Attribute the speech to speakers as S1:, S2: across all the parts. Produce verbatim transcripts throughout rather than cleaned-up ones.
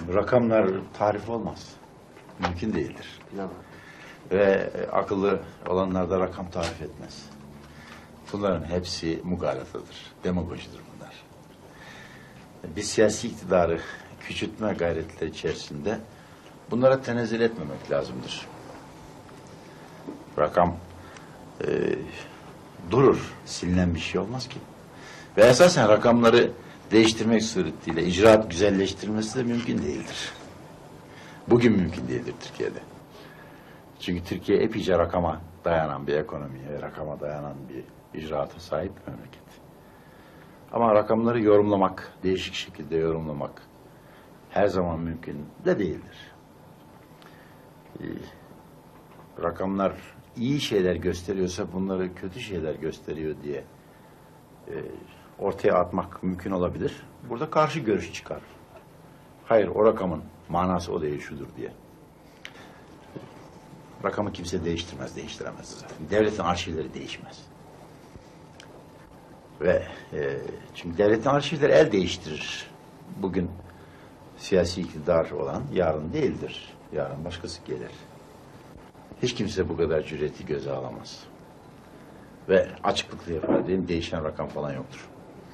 S1: Rakamlar tarif olmaz. Mümkün değildir.
S2: Bilemem.
S1: Ve akıllı olanlar da rakam tarif etmez. Bunların hepsi mugalatadır, demagojidir bunlar. Biz siyasi iktidarı küçültme gayretleri içerisinde bunlara tenezzül etmemek lazımdır. Rakam e, durur, silinen bir şey olmaz ki. Ve esasen rakamları değiştirmek suretiyle icraat güzelleştirmesi de mümkün değildir. Bugün mümkün değildir Türkiye'de. Çünkü Türkiye epeyce rakama dayanan bir ekonomiye ve rakama dayanan bir icraata sahip bir memleket. Ama rakamları yorumlamak, değişik şekilde yorumlamak her zaman mümkün de değildir. Ee, rakamlar iyi şeyler gösteriyorsa bunları kötü şeyler gösteriyor diye e, ortaya atmak mümkün olabilir. Burada karşı görüş çıkar. Hayır, o rakamın manası o değil, şudur diye. Rakamı kimse değiştirmez, değiştiremez zaten. Devletin arşivleri değişmez. Ve e, çünkü devletin arşivleri el değiştirir. Bugün siyasi iktidar olan yarın değildir. Yarın başkası gelir. Hiç kimse bu kadar cüreti göze alamaz. Ve açıklıkla ifade edeyim, değişen rakam falan yoktur.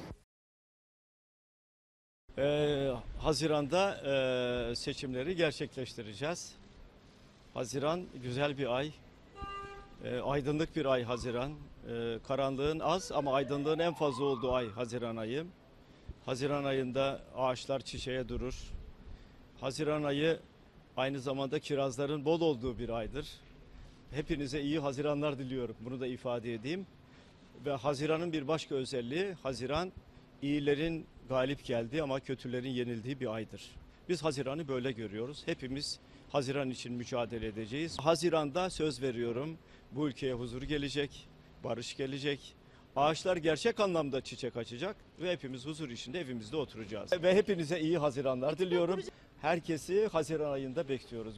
S3: Ee, Haziran'da e, seçimleri gerçekleştireceğiz. Haziran güzel bir ay. E, aydınlık bir ay Haziran. E, karanlığın az ama aydınlığın en fazla olduğu ay Haziran ayı. Haziran ayında ağaçlar çiçeğe durur. Haziran ayı aynı zamanda kirazların bol olduğu bir aydır. Hepinize iyi Haziranlar diliyorum. Bunu da ifade edeyim. Ve Haziran'ın bir başka özelliği, Haziran iyilerin galip geldiği ama kötülerin yenildiği bir aydır. Biz Haziran'ı böyle görüyoruz. Hepimiz Haziran için mücadele edeceğiz. Haziran'da söz veriyorum, bu ülkeye huzur gelecek, barış gelecek. Ağaçlar gerçek anlamda çiçek açacak ve hepimiz huzur içinde evimizde oturacağız. Ve hepinize iyi Haziranlar diliyorum. Herkesi Haziran ayında bekliyoruz.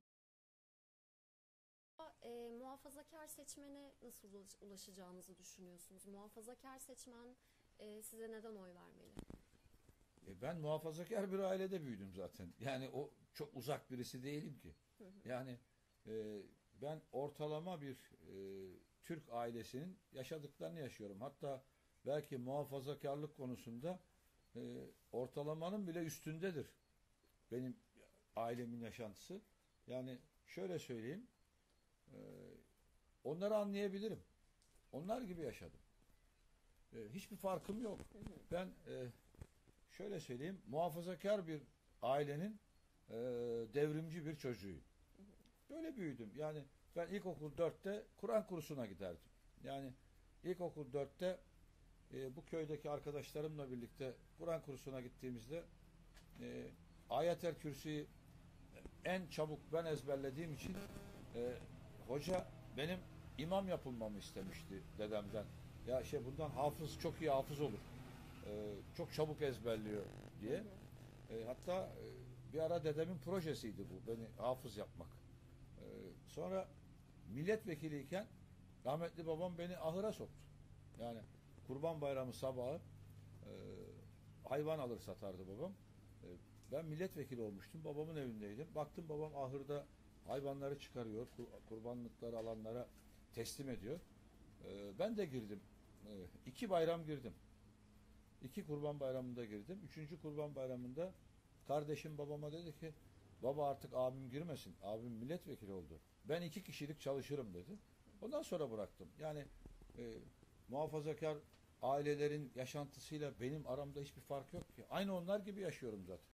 S4: E, muhafazakar seçmene nasıl ulaşacağınızı düşünüyorsunuz? Muhafazakar seçmen e, size neden oy vermeli?
S5: E ben muhafazakar bir ailede büyüdüm zaten. Yani o çok uzak birisi değilim ki. Yani e, ben ortalama bir e, Türk ailesinin yaşadıklarını yaşıyorum. Hatta belki muhafazakarlık konusunda e, ortalamanın bile üstündedir benim ailemin yaşantısı. Yani şöyle söyleyeyim, e, onları anlayabilirim. Onlar gibi yaşadım. E, hiçbir farkım yok. Ben e, şöyle söyleyeyim, muhafazakar bir ailenin e, devrimci bir çocuğuyum. Böyle büyüdüm. Yani ben ilkokul dörtte Kur'an kursuna giderdim. Yani ilkokul dörtte e, bu köydeki arkadaşlarımla birlikte Kur'an kursuna gittiğimizde e, Ayetel Kürsi'yi en çabuk ben ezberlediğim için e, hoca benim imam yapılmamı istemişti dedemden. Ya şey bundan hafız çok iyi hafız olur. E, çok çabuk ezberliyor diye. E, hatta e, bir ara dedemin projesiydi bu. Beni hafız yapmak. E, sonra milletvekiliyken rahmetli babam beni ahıra soktu. Yani Kurban Bayramı sabahı e, hayvan alır satardı babam. E, ben milletvekili olmuştum. Babamın evindeydim. Baktım babam ahırda hayvanları çıkarıyor. Kur, kurbanlıkları alanlara teslim ediyor. E, ben de girdim. E, iki bayram girdim. İki kurban bayramında girdim. Üçüncü kurban bayramında kardeşim babama dedi ki baba artık abim girmesin. Abim milletvekili oldu. Ben iki kişilik çalışırım dedi. Ondan sonra bıraktım. Yani e, muhafazakar ailelerin yaşantısıyla benim aramda hiçbir fark yok ki. Aynı onlar gibi yaşıyorum zaten.